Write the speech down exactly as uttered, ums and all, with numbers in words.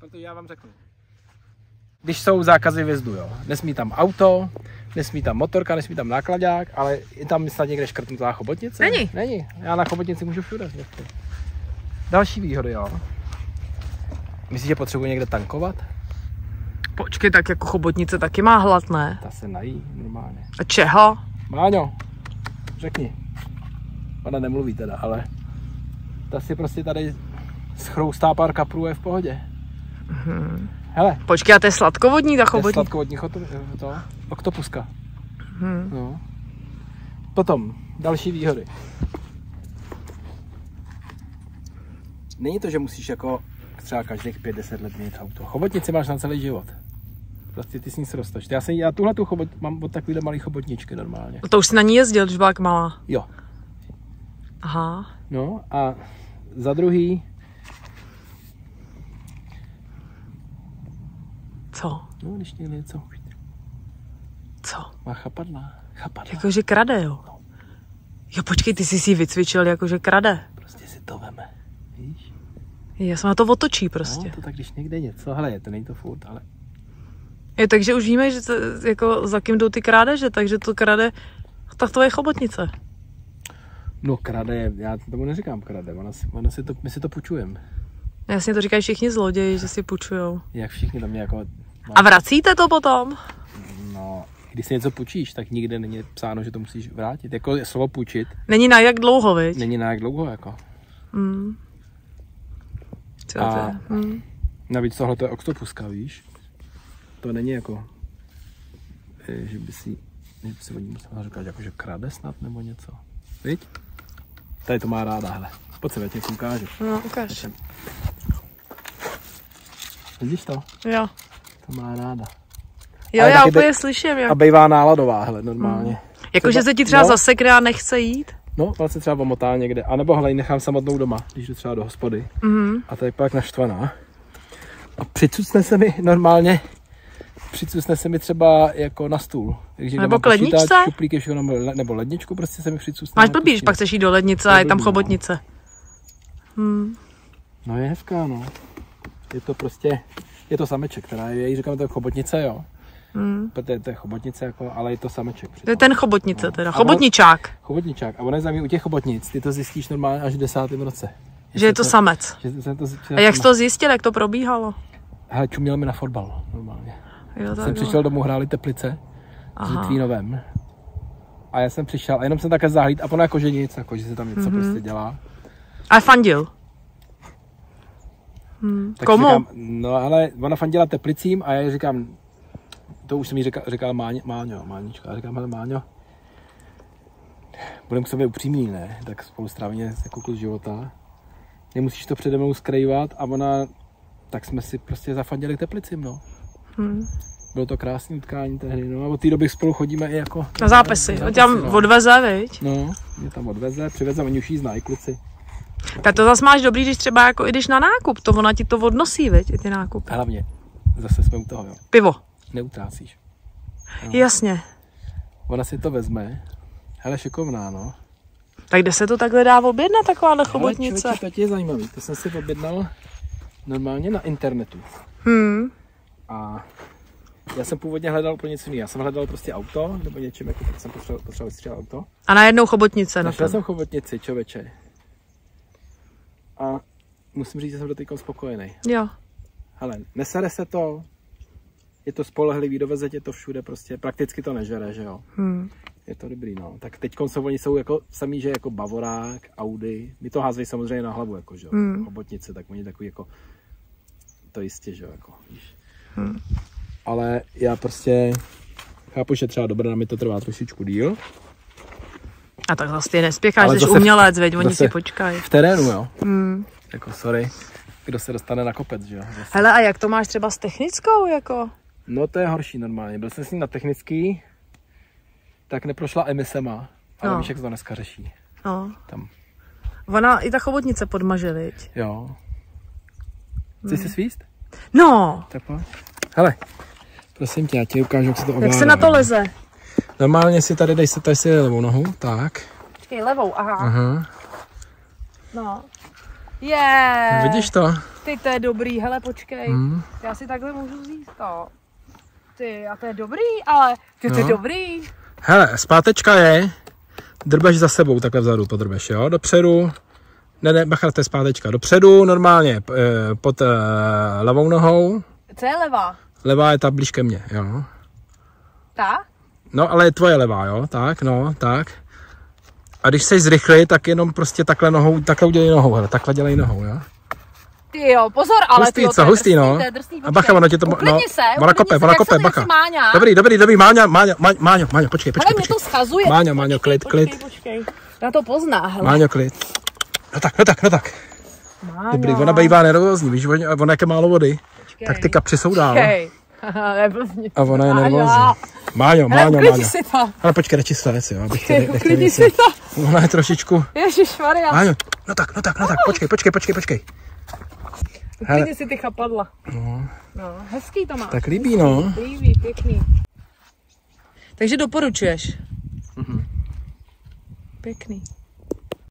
protože já vám řeknu. Když jsou zákazy vjezdu, jo, nesmí tam auto, nesmí tam motorka, nesmí tam nákladák, ale je tam snad někde škrtnutá chobotnice? Není. Není. Já na chobotnici můžu všude. Další výhody, jo. Myslíš, že potřebuji někde tankovat? Počkej, tak jako chobotnice taky má hlad, ne? Ta se nají normálně. A čeho? Máňo, řekni. Ona nemluví teda, ale ta si prostě tady schroustá pár kaprů, je v pohodě. Hmm. Hele. Počkej, a to je sladkovodní ta chobotní? To je sladkovodní to, to, oktopuska. Hmm. No. Potom, další výhody. Není to, že musíš jako třeba každých pět deset let mít auto. Chobotnici máš na celý život. Prostě ty s ní srosteš. Já, jsem, já tuhle tu chobot, mám od takovýhle malý chobotničky normálně. To už jsi na ní jezdil, když byla jak malá? Jo. Aha. No a za druhý... Co? No, když někde něco... Co? Má chapadla. Chapadla. Jakože krade, jo? No. Jo, počkej, ty jsi si ji vycvičil, jakože krade. Prostě si to veme, víš? Já se na to otočí prostě. No, to tak, když někde něco, hele, to není to furt, ale... Je, takže už víme, že to, jako za kým jdou ty krádeže, takže to krade, tak to je chobotnice. No krade, já tomu neříkám krade, ona si, ona si to, my si to půjčujeme. Jasně to říkají všichni zloději, že si půjčujou. Jak všichni tam jako... A vracíte to potom? No, když si něco půjčíš, tak nikde není psáno, že to musíš vrátit. Jako slovo půjčit. Není na jak dlouho, viď? Není na jak dlouho, jako. Mm. Co A to je? Mm. Navíc tohle to je oktopuska, víš? To není jako, že by si, že by si o ní musela říkat, jako, že krade snad nebo něco. Víš? Tady to má ráda, hele. Pojď se, já ti ukážu. No, ukáž. Vidíš to? Jo. To má ráda. Jo, ale já úplně bej, slyším. Jak... A bejvá náladová, hele, normálně. Mm. Jakože se ti třeba no, zasekne a nechce jít? No, ale se třeba omotá někde. A nebo hele, nechám samotnou doma, když jdu třeba do hospody. Mm. A to je pak naštvaná. A přicucne se mi normálně, přicucne se mi třeba jako na stůl. Takže nebo k ledničce? Šuplíky, nebo ledničku prostě se mi přicucne. Máš blbý, když pak chceš jít do lednice a je tam chobotnice. Hmm. No je hezká, no. Je to prostě, je to sameček, teda já jí říkám, to je chobotnice, jo. Hmm. Protože to je chobotnice, jako, ale je to sameček. To je ten chobotnice no. teda, chobotničák. Chobotničák. A ono je zajímavé u těch chobotnic, ty to zjistíš normálně až v desátém roce. Že je to se, samec. Že se to, že a jak jsi to zjistil, jak to probíhalo? Hele, čuměl mi na fotbal, normálně. Jo, jsem přišel domů, hráli Teplice s Litvínovem. A já jsem přišel a jenom jsem také zahlíd a ono jako že nic, jako že se tam něco mm-hmm. prostě dělá. A fandil? Hmm. Tak komu? Říkám, no ale ona fandila Teplicím a já říkám, to už jsem jí říkal, říkal Máňo, Máňo, Mánička, a říkám, hele Máňo, budeme k sobě upřímný, ne? Tak spolu strávíme jako kus života. Nemusíš to přede mnou skrývat a ona, tak jsme si prostě zafandili k Teplicím, no. Hmm. Bylo to krásné utkání tehdy, no a od té doby spolu chodíme i jako... Na zápasy, na zápasy tam no. Odveze, viď? No, mě tam odveze, přiveze, oni už jí znají kluci. Tak to zase máš dobrý, když třeba jako jdeš na nákup, to ona ti to odnosí, viď, i ty nákupy. Hlavně, zase jsme u toho, jo. Pivo. Neutrácíš. No. Jasně. Ona si to vezme, hele šikovná, no. Tak kde se to takhle dá objednat, takováhle chobotnice? Ale člověče, to je zajímavý, to jsem si objednal normálně na internetu. Hmm. A já jsem původně hledal úplně něco jiného. Já jsem hledal prostě auto, nebo něčím, jako tak jsem potřeboval, potřeboval vystřelit auto. A najednou chobotnice na to. Našel jsem chobotnici, člověče. A musím říct, že jsem dotykal spokojený. Jo. Hele, nesere se to, je to spolehlivý, doveze tě to všude prostě, prakticky to nežere, že jo. Hmm. Je to dobrý, no. Tak teď oni jsou jako samý, že jako Bavorák, Audi, my to házejí samozřejmě na hlavu, jako, že jo. Hmm. Chobotnice, tak oni takový jako, to jistě, že jo, jako, víš. Hmm. Ale já prostě chápu, že třeba dobré, mi to trvá trošičku díl. A tak zase ty nespěcháš, jsi umělec, veď, oni si počkají. V terénu, jo. Hmm. Jako sorry, kdo se dostane na kopec, že jo. Zase. Hele, a jak to máš třeba s technickou, jako? No to je horší normálně, byl jsem s ním na technický, tak neprošla emisema, ale no. Víš, jak to dneska řeší. No. Tam. Ona i ta chobotnice podmaže, viď? Jo. Chci hmm. si svíst? No. Tak pojď. Hele, prosím tě, já ti ukážu, jak se to ovládá. Jak se na to leze? Normálně si tady, dej si tady si levou nohu, tak. Počkej, levou, aha. Aha. No. Je. Vidíš to? Ty, to je dobrý, hele, počkej. Hmm. Já si takhle můžu vzít to. Ty, a to je dobrý, ale ty, to je No. dobrý. Hele, zpátečka je, drbeš za sebou, takhle vzadu podrbeš, jo, dopředu. Ne, ne, bacha, to je zpátečka. Dopředu normálně eh, pod eh, levou nohou. Co je levá? Levá je ta blíž ke mně, jo. Ta? No, ale je tvoje levá, jo, tak, no, tak. A když seš zrychlý, tak jenom prostě takhle nohou, takhle udělej nohou, hele, takhle dělej nohou, jo. Ty jo, pozor, ale Hustý, tyjo, co, to je hustý, drsný, no. to je drsný, A bacha, ono tě to, uklidni no, se, ona uklidni kope, se, ona jak kope, se- bacha. jak se Máňa. Dobrý, dobrý, dobrý, Máňa, Máňa, Máňa, Máňo, Máňo, počkej, počkej, Hele, mě počkej. to schazuje. Máňo, Máňo, klid, Počkej, klid. počkej. Já to pozná, hele. Máňo, klid. No tak, no tak, no tak. Máňa. Dobrý, ona bývá nervózní, víš, ona ona jak je málo vody, Počkej. tak ty kapři jsou dál. Počkej. Neblbni. A ona je Máňa. nervózní. Máňo, Hele, Máňo, uklidni Máňo. si to. Ale počkej, radši slec, jo, abych tě, abych tě Uklidni nic- si to. Ona je trošičku. Ježišmarja. Máňo, no tak, no tak, no tak, počkej, počkej, počkej, počkej. Hele. Uklidni si ty chapadla. No, No, hezký to má. tak líbí, no. Líbí, pěkný. Takže doporučuješ? Mhm. Pěkný.